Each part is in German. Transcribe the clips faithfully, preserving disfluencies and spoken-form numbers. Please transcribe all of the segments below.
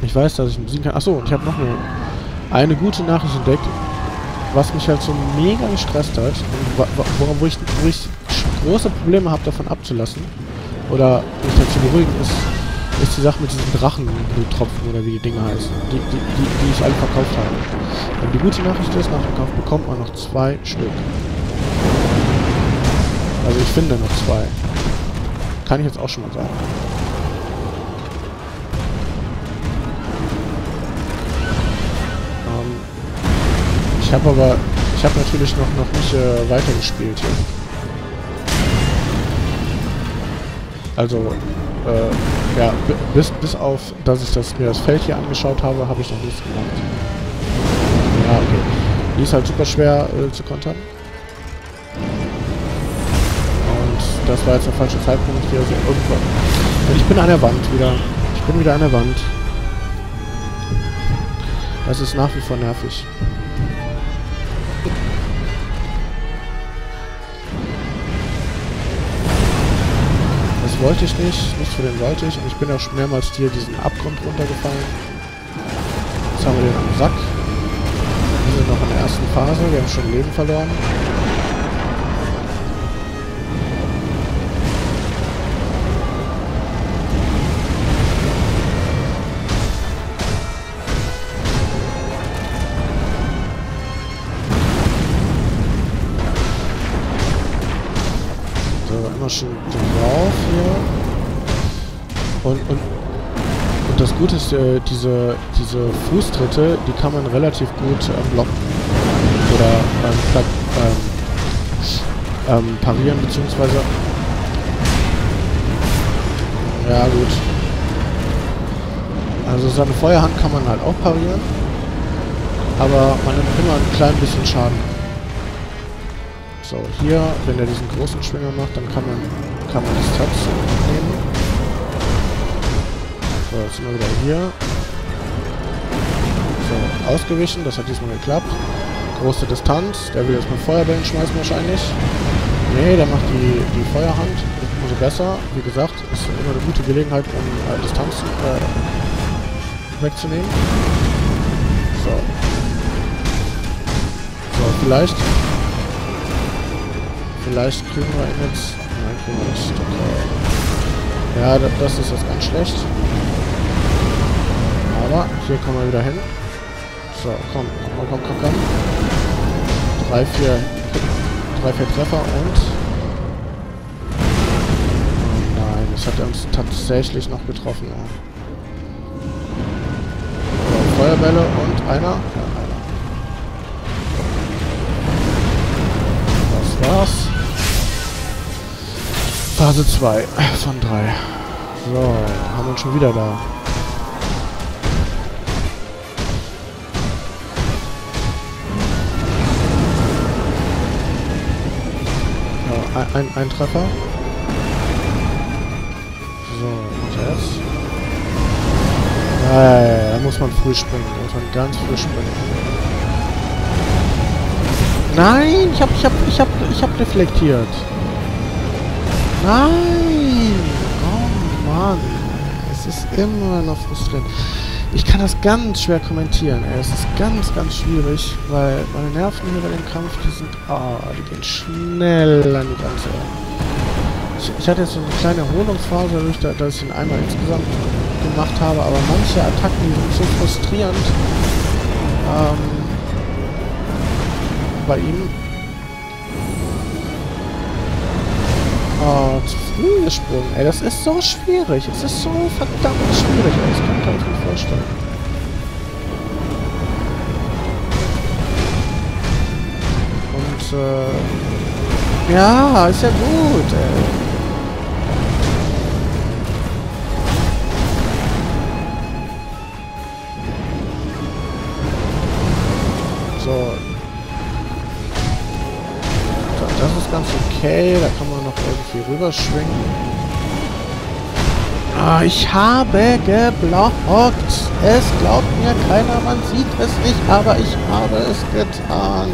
Ich weiß, dass ich ihn besiegen kann. Achso, und ich habe noch eine, eine gute Nachricht entdeckt, was mich halt so mega gestresst hat. Und wo, wo, ich, wo ich große Probleme habe, davon abzulassen. Oder mich dazu beruhigen, ist, ist die Sache mit diesen Drachenbluttropfen oder wie die Dinger heißen. Die, die, die, die ich alle verkauft habe. Und die gute Nachricht ist, nach dem Kauf bekommt man noch zwei Stück. Also ich finde noch zwei. Kann ich jetzt auch schon mal sagen. Ähm, ich habe aber... Ich habe natürlich noch, noch nicht äh, weitergespielt hier. Also, äh, ja, bis, bis auf, dass ich das, mir das Feld hier angeschaut habe, habe ich noch nichts gemacht. Ja, okay. Die ist halt super schwer äh, zu kontern. Und das war jetzt der falsche Zeitpunkt hier. So irgendwann. Und ich bin an der Wand wieder. Ich bin wieder an der Wand. Das ist nach wie vor nervig. Das wollte ich nicht. Nichts für den wollte ich. Und ich bin auch schon mehrmals hier diesen Abgrund runtergefallen. Jetzt haben wir den am Sack. Wir sind noch in der ersten Phase. Wir haben schon Leben verloren. Immer schon drauf hier. Und, und, und das Gute ist, äh, diese, diese Fußtritte, die kann man relativ gut ähm, blocken. Oder ähm, platt, ähm, ähm, parieren, beziehungsweise... Ja, gut. Also seine Feuerhand kann man halt auch parieren. Aber man nimmt immer ein klein bisschen Schaden. So, hier, wenn er diesen großen Schwinger macht, dann kann man, kann man Distanz nehmen. So, jetzt sind wir wieder hier. So, ausgewichen, das hat diesmal geklappt. Große Distanz, der will jetzt mit Feuerbällen schmeißen wahrscheinlich. Nee, der macht die, die Feuerhand, umso besser. Wie gesagt, ist immer eine gute Gelegenheit, um äh, Distanz äh, wegzunehmen. So. So, vielleicht... Vielleicht kriegen wir ihn jetzt... Nein, kriegen wir nicht. Okay. Ja, das ist jetzt ganz schlecht. Aber hier kommen wir wieder hin. So, komm, komm, komm, komm, komm. Drei, vier... Drei, vier Treffer und... Oh nein, das hat er uns tatsächlich noch getroffen. Ja. So, Feuerbälle und einer... Ja, einer. Das war's. Phase zwei von drei. So, haben wir uns schon wieder da. Ja, ein, ein, ein Treffer. So, und jetzt? Ja, da muss man früh springen. Da muss man ganz früh springen. Nein, ich hab, ich hab, ich hab, ich hab reflektiert. Nein! Oh Mann. Es ist immer noch frustrierend. Ich kann das ganz schwer kommentieren, ey. Es ist ganz, ganz schwierig, weil meine Nerven hier bei dem Kampf, die sind... Ah, oh, die gehen schnell an die Grenze. Ich, ich hatte jetzt so eine kleine Erholungsphase, dadurch, dass ich ihn einmal insgesamt gemacht habe, aber manche Attacken, die sind so frustrierend. Ähm, bei ihm... Oh, zu früh gesprungen. Ey, das ist so schwierig. Es ist so verdammt schwierig, ey. Das kann ich mir nicht vorstellen. Und, äh... ja, ist ja gut, ey. So. Das ist ganz okay, da kann man noch irgendwie rüberschwingen. Ah, ich habe geblockt. Es glaubt mir keiner, man sieht es nicht, aber ich habe es getan.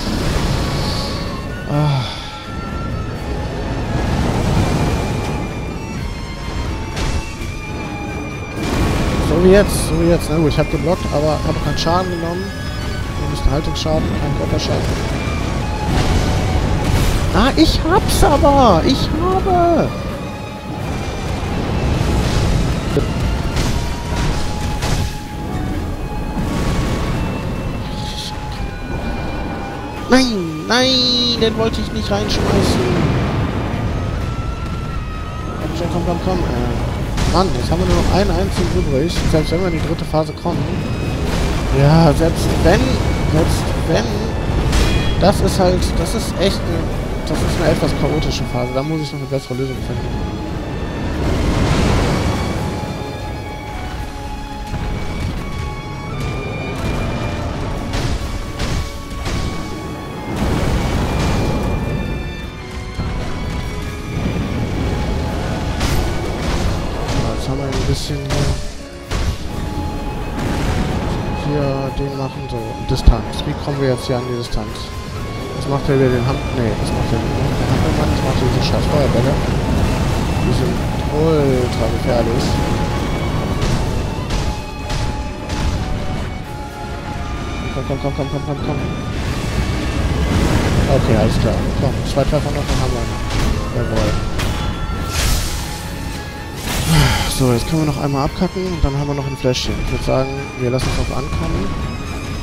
Ah. So, So wie jetzt, so wie jetzt. Na gut, ich habe geblockt, aber habe keinen Schaden genommen. Ein bisschen Haltungsschaden, kein Körperschaden. Ah, ich hab's aber! Ich habe! Nein! Nein! Den wollte ich nicht reinschmeißen! Komm schon, komm, komm, komm. Äh, Mann, jetzt haben wir nur noch einen einzigen übrig. Selbst wenn wir in die dritte Phase kommen. Ja, selbst wenn... Selbst wenn... Das ist halt... Das ist echt eine... Das ist eine etwas chaotische Phase. Da muss ich noch eine bessere Lösung finden. Jetzt haben wir ein bisschen hier, hier den machen, so Distanz. Wie kommen wir jetzt hier an die Distanz? Das macht ja wieder den Hand... Nee, das macht ja den Hampelmann, das macht diese scheiß Feuerbälle. Die sind ultra gefährlich. Komm, komm, komm, komm, komm, komm, komm. Okay, alles klar. Komm, zwei Treffer noch, dann haben wir ihn. Jawohl. So, jetzt können wir noch einmal abkacken und dann haben wir noch ein Fläschchen. Ich würde sagen, wir lassen es noch ankommen.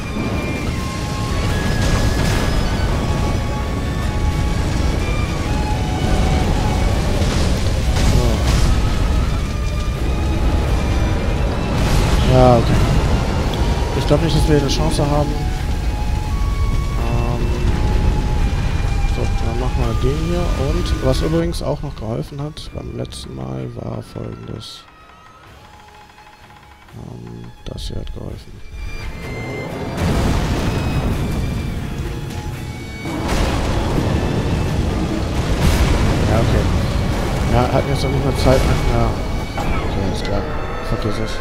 Ja, okay. Ich glaube nicht, dass wir eine Chance haben. Ähm so, dann machen wir den hier. Und was übrigens auch noch geholfen hat beim letzten Mal war folgendes. Ähm, das hier hat geholfen. Ja, okay. Ja, hatten jetzt noch nicht mal Zeit. Ja, okay, ist klar. Vergiss es.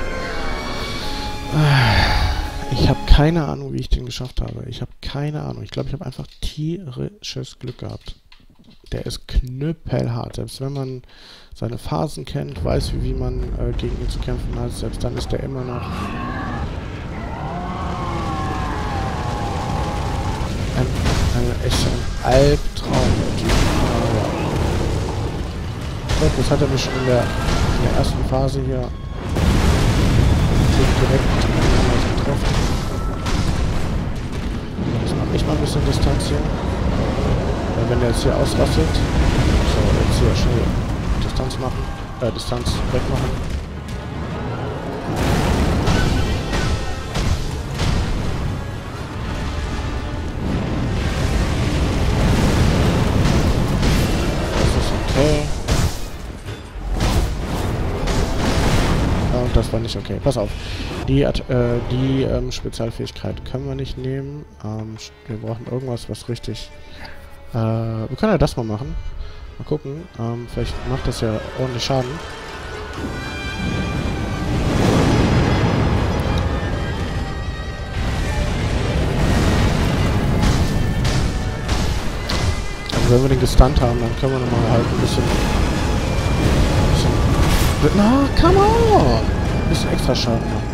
Ich habe keine Ahnung, wie ich den geschafft habe. Ich habe keine Ahnung. Ich glaube, ich habe einfach tierisches Glück gehabt. Der ist knüppelhart. Selbst wenn man seine Phasen kennt, weiß, wie, wie man äh, gegen ihn zu kämpfen hat, selbst dann ist der immer noch ein, ein, echt ein Albtraum. Ja. Gut, das hat er mich schon in der, in der ersten Phase hier direkt getroffen. Jetzt mache ich mal ein bisschen Distanz hier. Weil wenn der jetzt hier ausrastet, so, jetzt hier schnell Distanz machen, äh, Distanz wegmachen. Das ist okay. Und das war nicht okay. Pass auf. Die, äh, die ähm, Spezialfähigkeit können wir nicht nehmen. Ähm, wir brauchen irgendwas, was richtig... Äh, wir können ja das mal machen. Mal gucken. Ähm, vielleicht macht das ja ordentlich Schaden. Also wenn wir den gestunt haben, dann können wir nochmal halt ein bisschen... Ein bisschen na, come on! Ein bisschen extra Schaden machen.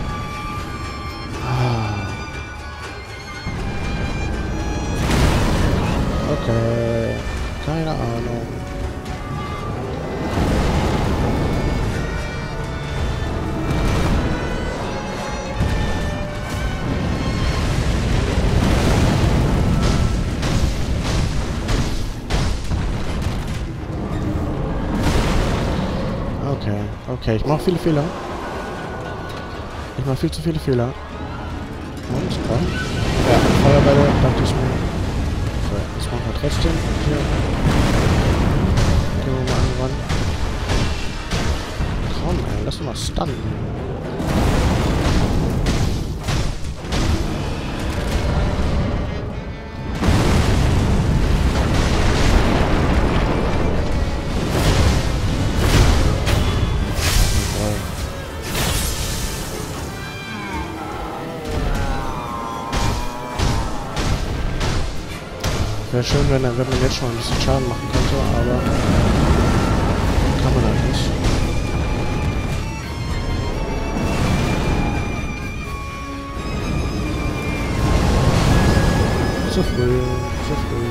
Okay, keine Ahnung. Okay, okay, ich mache viele Fehler. Ich mache viel zu viele Fehler. Und, komm. Ja, Feuerbälle, dachte ich mir. So, das machen wir trotzdem. Hier. Gehen wir mal an den Rand. Komm, ey, lass uns mal stunnen. Wäre schön, wenn, wenn man jetzt schon ein bisschen Schaden machen könnte, aber kann man halt nicht. Zu früh, zu früh.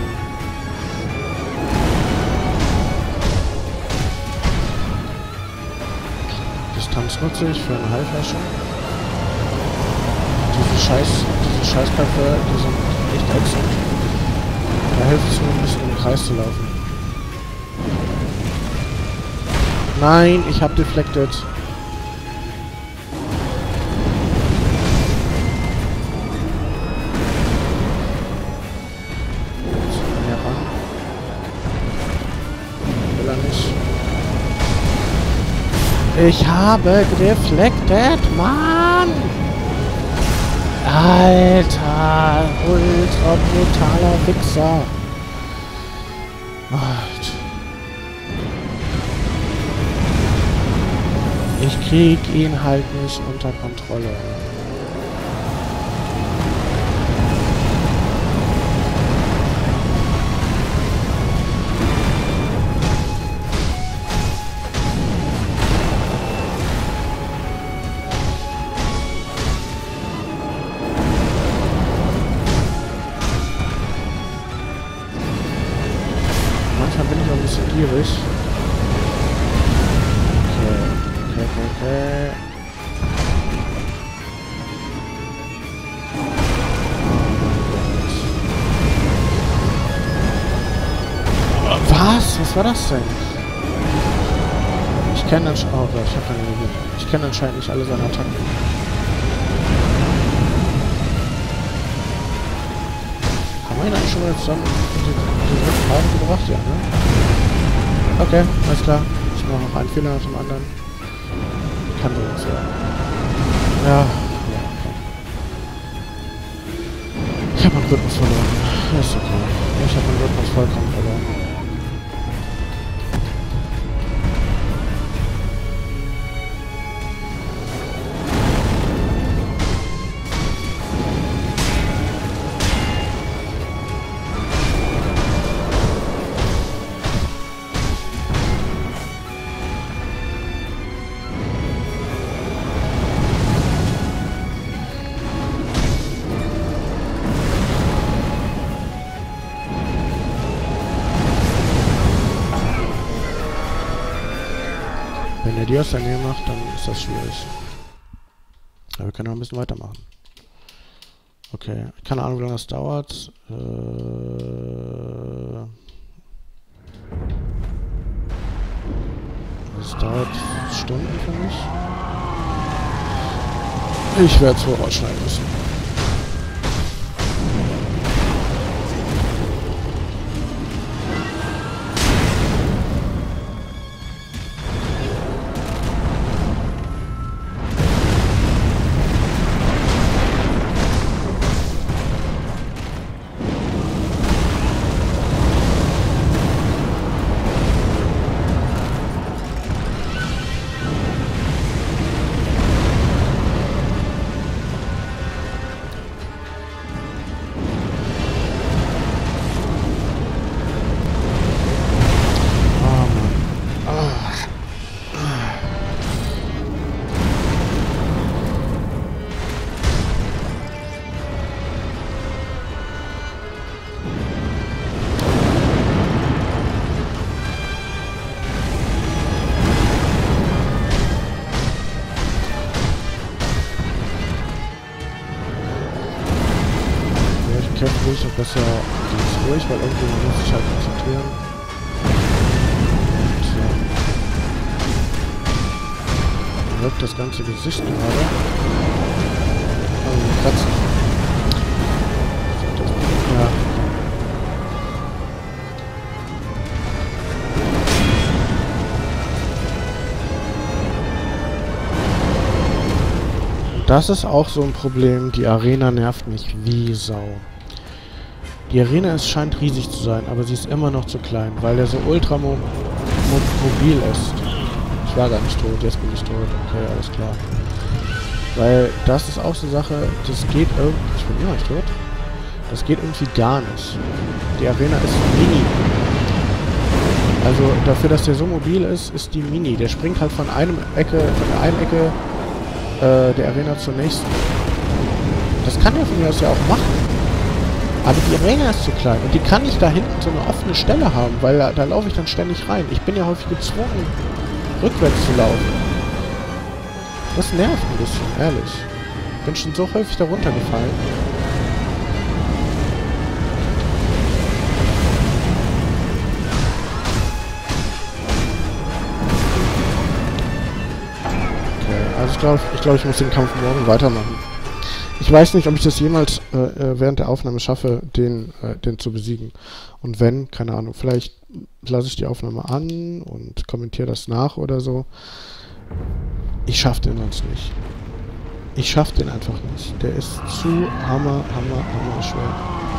Distanz nutze ich für eine Heilflasche. Diese Scheiß, diese Scheißköpfe, die sind echt ätzend. Da hilft es nur ein bisschen im Kreis zu laufen. Nein, ich hab deflected. Ich habe deflected, Mann! Alter, ultra brutaler Wichser. Alter. Ich krieg ihn halt nicht unter Kontrolle. Manchmal bin ich auch ein bisschen gierig. Okay, okay, okay, okay. Was? Was war das denn? Ich kenne anscheinend... Oh Gott, ich habe keine Energie. Ich kenne anscheinend nicht alle seine Attacken. Haben wir ihn eigentlich schon mal zusammen die dritten Fragen gebracht? Ja, ne? Okay, alles klar. Ich mache noch einen Fehler nach dem anderen. Kann übrigens sein. Ja, ja, okay. Ich habe meinen Rhythmus verloren. Ist okay. Ich habe meinen Rhythmus vollkommen verloren. Wenn er die aus der Nähe macht, dann ist das schwierig. Aber wir können noch ein bisschen weitermachen. Okay, keine Ahnung, wie lange das dauert. Äh das dauert Stunden für mich. Ich werde es wohl rausschneiden müssen. Ruhig und besser geht's ruhig, weil irgendwie man muss sich halt konzentrieren. Und, wirkt das ganze Gesicht gerade. Also kratzen. Ja. Das ist auch so ein Problem. Die Arena nervt mich wie Sau. Die Arena ist, scheint riesig zu sein, aber sie ist immer noch zu klein, weil der so ultra mo mo mobil ist. Ich war gar nicht tot, jetzt bin ich tot. Okay, alles klar. Weil das ist auch so eine Sache, das geht irgendwie... Ich bin immer nicht tot. Das geht irgendwie gar nicht. Die Arena ist mini. Also dafür, dass der so mobil ist, ist die mini. Der springt halt von einem Ecke, von der einen Ecke äh, der Arena zur nächsten. Das kann er von mir aus ja auch machen. Aber die Arena ist zu klein und die kann nicht da hinten so eine offene Stelle haben, weil da, da laufe ich dann ständig rein. Ich bin ja häufig gezwungen, rückwärts zu laufen. Das nervt ein bisschen, ehrlich. Ich bin schon so häufig da runtergefallen. Okay, also ich glaube, ich, glaub, ich muss den Kampf morgen weitermachen. Ich weiß nicht, ob ich das jemals äh, während der Aufnahme schaffe, den, äh, den zu besiegen. Und wenn, keine Ahnung, vielleicht lasse ich die Aufnahme an und kommentiere das nach oder so. Ich schaffe den sonst nicht. Ich schaffe den einfach nicht. Der ist zu hammer, hammer, hammer schwer.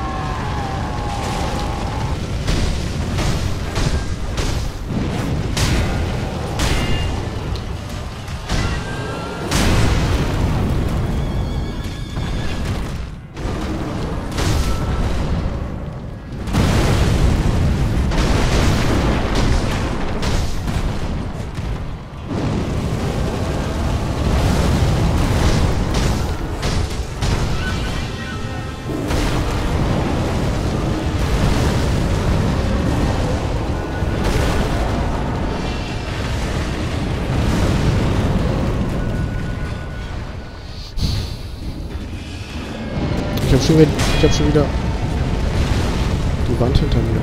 Ich hab schon wieder, ich hab schon wieder die Wand hinter mir.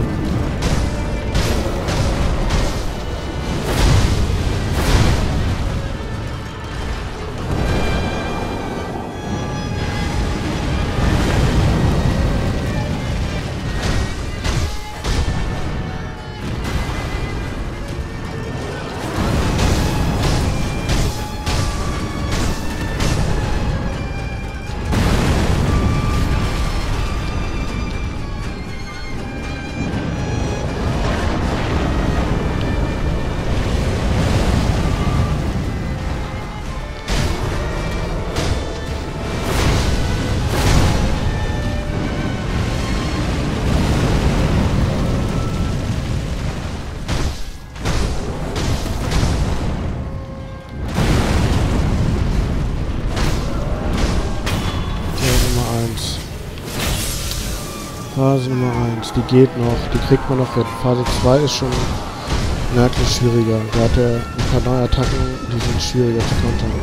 Phase Nummer eins, die geht noch, die kriegt man noch hin. Phase zwei ist schon merklich schwieriger. Da hat er ein paar neue Attacken, die sind schwieriger zu kontern.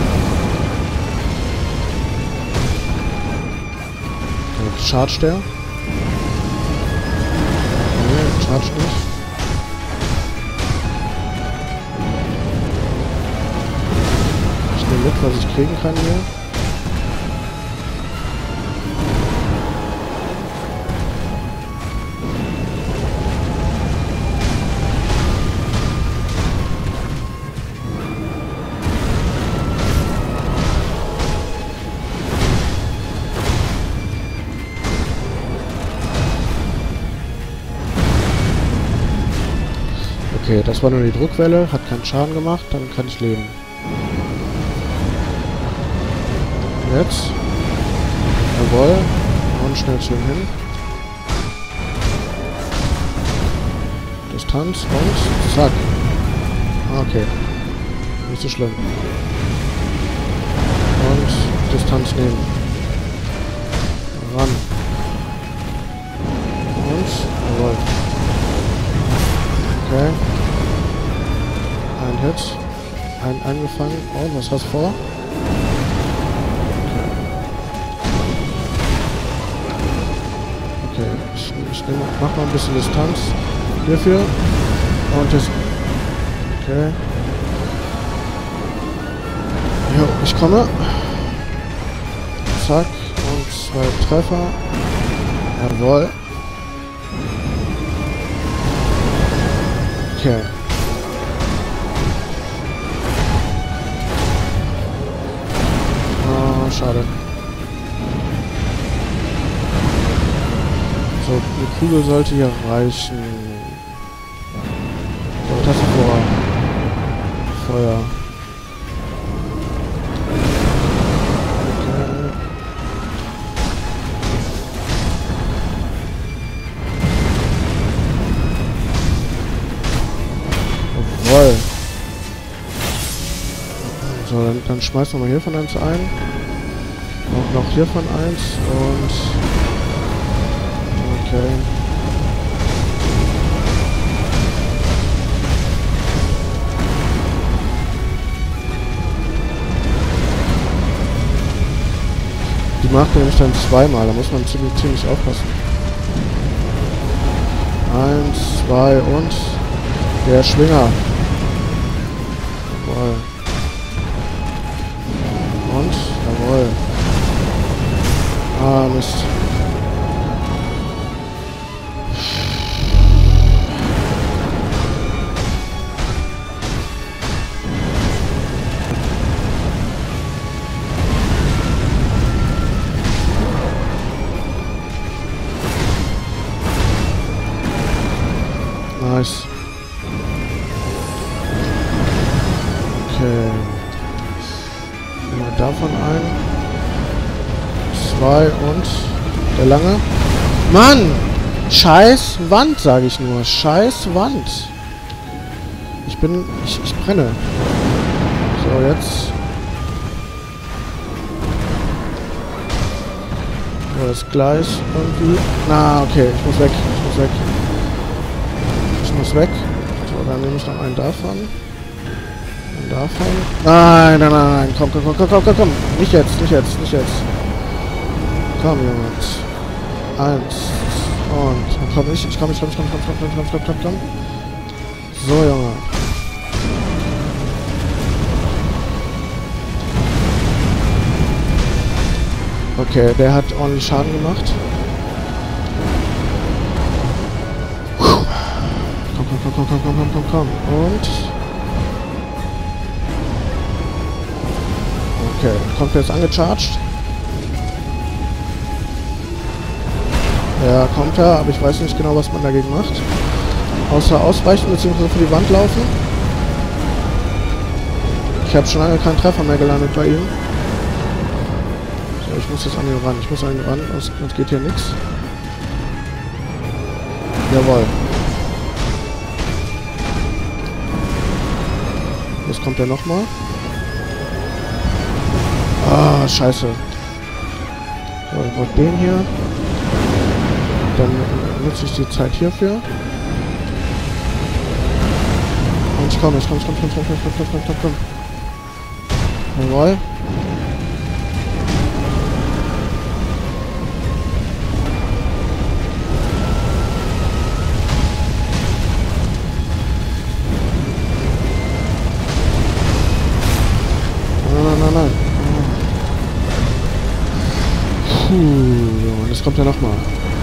Okay, chargt der? Nee, chargt nicht. Ich nehme mit, was ich kriegen kann hier. Okay, das war nur die Druckwelle, hat keinen Schaden gemacht, dann kann ich leben. Jetzt. Jawohl. Und schnell schön hin. Distanz und zack. Okay. Nicht so schlimm. Und Distanz nehmen. Ran. Und jawohl. Okay. Ein Hit. Ein eingefangen. Oh, was hast du vor? Okay. Okay. Ich, ich nehme, mach mal ein bisschen Distanz hierfür. Und das. Okay. Jo, ich komme. Zack. Und zwei Treffer. Jawohl. Okay. Oh, schade. So, eine Kugel sollte hier reichen. So, Taste vor. Feuer. Okay. Jawohl. So, dann, dann schmeißen wir mal hiervon eins ein. Auch noch hiervon eins und Okay. Die macht nämlich dann zweimal, da muss man ziemlich, ziemlich aufpassen. Eins, zwei und der Schwinger. Jawohl. Und, jawohl. Ah, Mist. Nice. Okay. Nehmen wir davon ein. Zwei und der lange. Mann! Scheiß Wand, sage ich nur. Scheiß Wand. Ich bin... Ich, ich brenne. So, jetzt. So, das gleich irgendwie. Na, okay. Ich muss weg. Ich muss weg. Ich muss weg. So, dann nehme ich noch einen davon. Einen davon. Nein, nein, nein, nein. Komm, komm, komm, komm, komm, komm, komm. Nicht jetzt, nicht jetzt, nicht jetzt. Komm, Jungs. Eins. Und. Komm, ich, ich komm, ich komm, ich komm, komm, komm, komm, komm, komm, komm, komm. So, Junge. Okay, der hat ordentlich Schaden gemacht. Komm, komm, komm, komm, komm, komm, komm, komm. Und... Okay, kommt jetzt angecharged. Ja, kommt er, aber ich weiß nicht genau, was man dagegen macht. Außer ausweichen bzw. für die Wand laufen. Ich habe schon lange keinen Treffer mehr gelandet bei ihm. So, ich muss jetzt an ihn ran. Ich muss an ihn ran, sonst, sonst geht hier nichts. Jawohl. Jetzt kommt er nochmal. Ah, scheiße. So, ich brauche den hier. Dann nutze ich die Zeit hierfür. Und ich komme, ich komme, ich komme, ich komme, ich komme, ich komme, ich komme, ich komme. Jawohl. Nein, nein, nein. Puh, jetzt kommt er nochmal.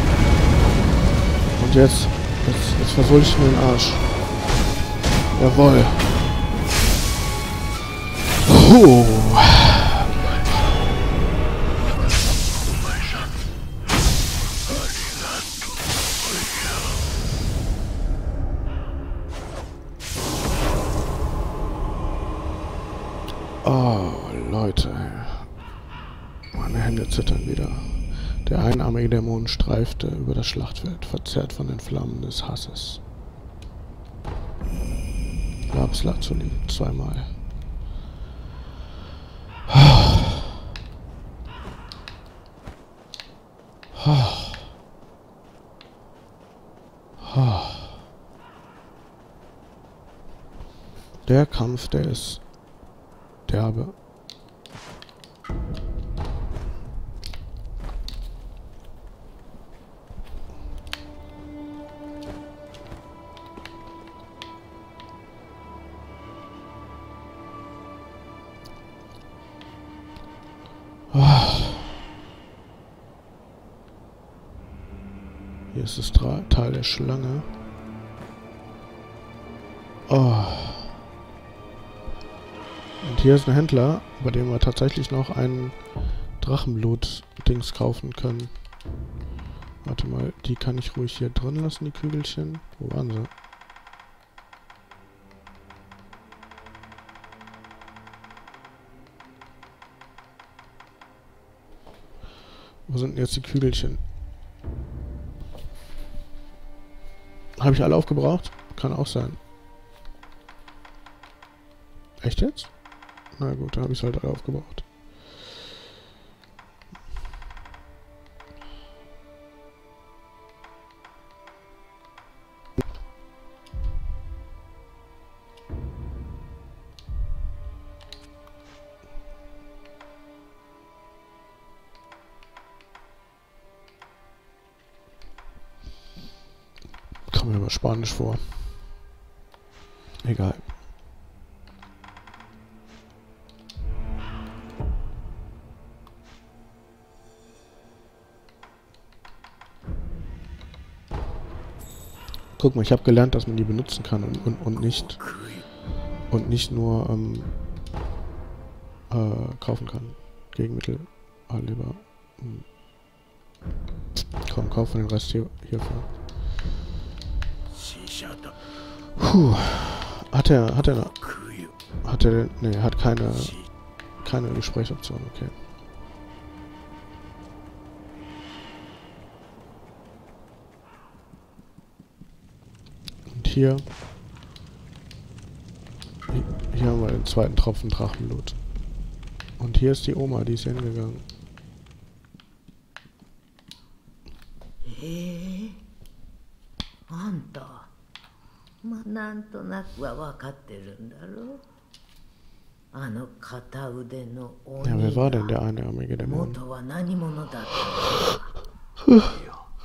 Und jetzt, jetzt, jetzt versohle ich mir den Arsch. Jawohl. Puh. Oh, Leute. Meine Hände zittern wieder. Der einarmige Dämon streifte über das Schlachtfeld, verzerrt von den Flammen des Hasses. Lapis Lazuli, zweimal. Der Kampf, der ist derbe. Hier ist das Teil der Schlange. Oh. Und hier ist ein Händler, bei dem wir tatsächlich noch einen Drachenblut-Dings kaufen können. Warte mal, die kann ich ruhig hier drin lassen, die Kügelchen. Wo waren sie? Wo sind denn jetzt die Kügelchen? Habe ich alle aufgebraucht? Kann auch sein. Echt jetzt? Na gut, da habe ich es halt alle aufgebraucht. Kommt mir aber Spanisch vor. Egal. Guck mal, ich habe gelernt, dass man die benutzen kann und, und, und nicht und nicht nur ähm, äh, kaufen kann. Gegenmittel. Ah, lieber. Hm. Komm, kaufen den Rest hier, hierfür. Puh. Hat er, hat er, hat er, nee, hat keine, keine Gesprächsoption, okay. Und hier, hier haben wir den zweiten Tropfen Drachenblut. Und hier ist die Oma, die ist hingegangen. Hey, あんた、まあなんとなくは分かってるんだろう。あの片腕の鬼 Ja, wer war denn が der einarmige Dämon? 元は何者だったのか。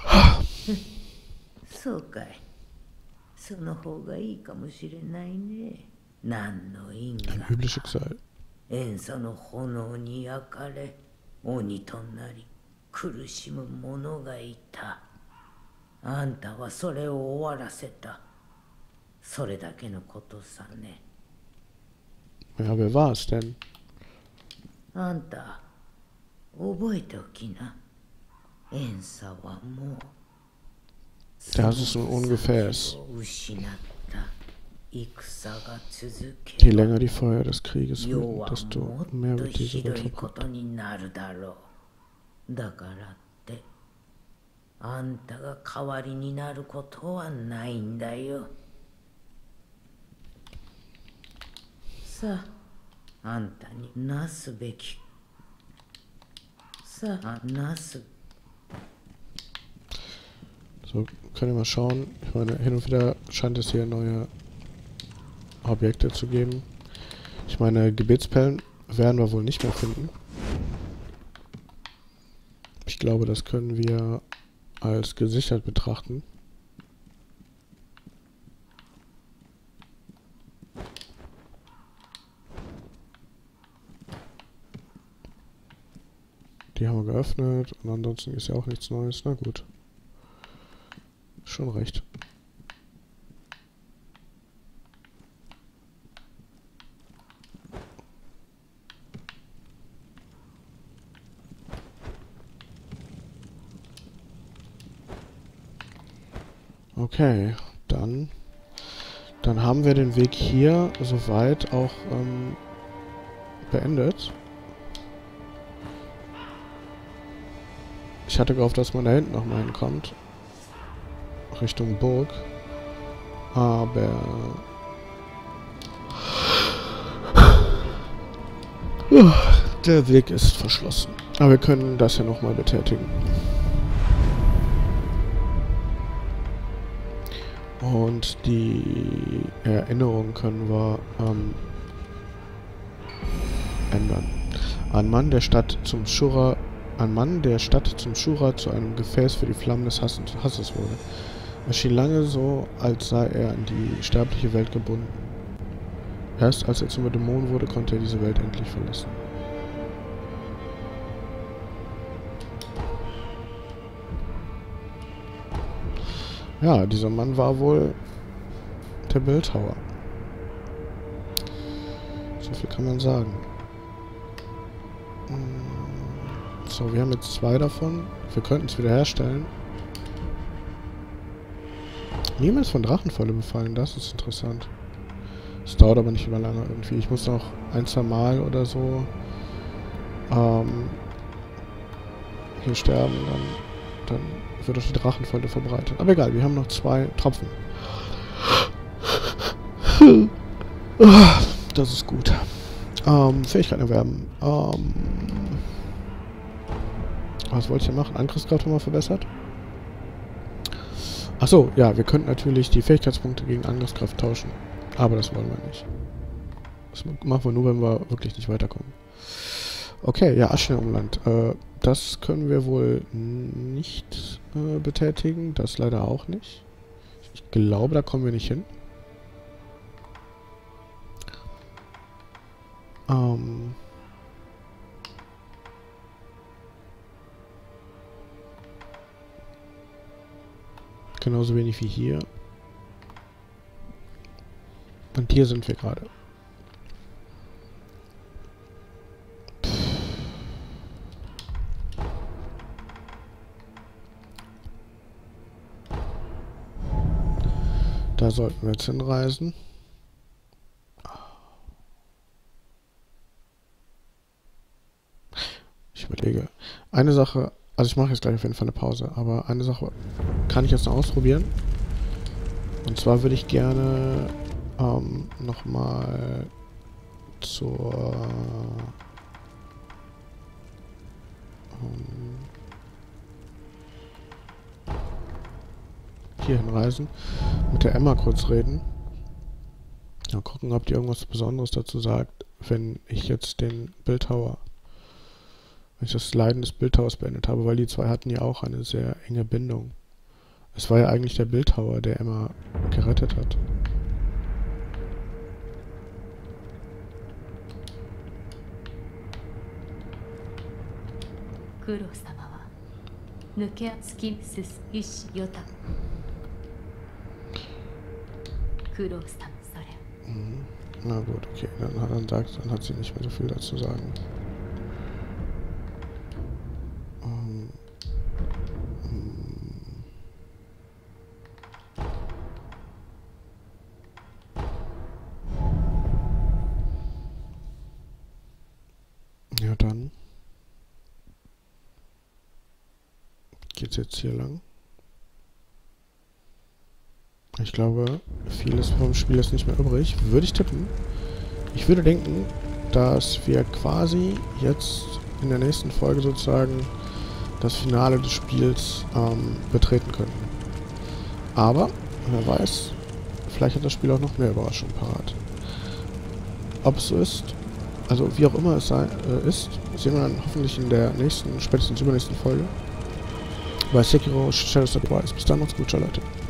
そうかい。その方がいいかもしれないね。何の因 Ein 果 übles Schicksal. 塩素の炎に焼かれ鬼となり苦しむ者がいた。あんたはそれを終わらせた。それだけのことさね。 Ja, wer war es denn? あんた覚えておきな。塩素はもう Das ist ein Ungefäß. 失った。戦が続け Je länger die Feuer des Krieges 世 wirken, は desto もっ mehr と wird diese ひど Welt いこ verbraucht. とになるだろう。だからってあんたが代わりになることはないんだよ。さあ、あんたになすべき。さあ、なす。 So, können wir mal schauen. Ich meine, hin und wieder scheint es hier neue Objekte zu geben. Ich meine, Gebetspellen werden wir wohl nicht mehr finden. Ich glaube, das können wir als gesichert betrachten. Die haben wir geöffnet und ansonsten ist ja auch nichts Neues. Na gut. Schon recht. Okay, dann, dann haben wir den Weg hier soweit auch ähm, beendet. Ich hatte gehofft, dass man da hinten nochmal hinkommt. Richtung Burg. Aber... der Weg ist verschlossen. Aber wir können das ja nochmal betätigen. Und die Erinnerung können wir ähm, ändern. Ein Mann der Stadt zum Schura, ein Mann der Stadt zum Schura zu einem Gefäß für die Flammen des Hasses, Hasses wurde. Es schien lange so, als sei er an die sterbliche Welt gebunden. Erst als er zum Dämon wurde, konnte er diese Welt endlich verlassen. Ja, dieser Mann war wohl der Bildhauer. So viel kann man sagen. So, wir haben jetzt zwei davon. Wir könnten es wieder herstellen. Niemand ist von Drachenfalle befallen, das ist interessant. Es dauert aber nicht immer lange irgendwie. Ich muss noch ein, zwei Mal oder so ähm, hier sterben, dann, dann wird auch die Drachenfalle verbreitet. Aber egal, wir haben noch zwei Tropfen. Das ist gut. Ähm, Fähigkeiten erwerben. Ähm, was wollte ich denn machen? Angriffskraft haben wir verbessert? Achso, ja, wir könnten natürlich die Fähigkeitspunkte gegen Angriffskraft tauschen. Aber das wollen wir nicht. Das machen wir nur, wenn wir wirklich nicht weiterkommen. Okay, ja, Aschenumland. Äh, das können wir wohl nicht äh, betätigen. Das leider auch nicht. Ich glaube, da kommen wir nicht hin. Ähm... Genauso wenig wie hier. Und hier sind wir gerade. Da sollten wir jetzt hinreisen. Ich überlege. Eine Sache, also ich mache jetzt gleich auf jeden Fall eine Pause, aber eine Sache kann ich jetzt noch ausprobieren. Und zwar würde ich gerne ähm, nochmal zur ähm, hier hinreisen, mit der Emma kurz reden. Mal gucken, ob die irgendwas Besonderes dazu sagt, wenn ich jetzt den Bildhauer, wenn ich das Leiden des Bildhauers beendet habe, weil die zwei hatten ja auch eine sehr enge Bindung. Es war ja eigentlich der Bildhauer, der Emma gerettet hat. Mhm. Na gut, okay, dann hat, dann, sagt, dann hat sie nicht mehr so viel dazu sagen. Um, um. Ja, dann geht's jetzt hier lang. Ich glaube, vieles vom Spiel ist nicht mehr übrig. Würde ich tippen. Ich würde denken, dass wir quasi jetzt in der nächsten Folge sozusagen das Finale des Spiels ähm, betreten könnten. Aber, wer weiß, vielleicht hat das Spiel auch noch mehr Überraschungen parat. Ob es so ist, also wie auch immer es sei, äh, ist, sehen wir dann hoffentlich in der nächsten, spätestens übernächsten Folge bei Sekiro Shadows of the Wise. Bis dann, macht's gut, ciao Leute.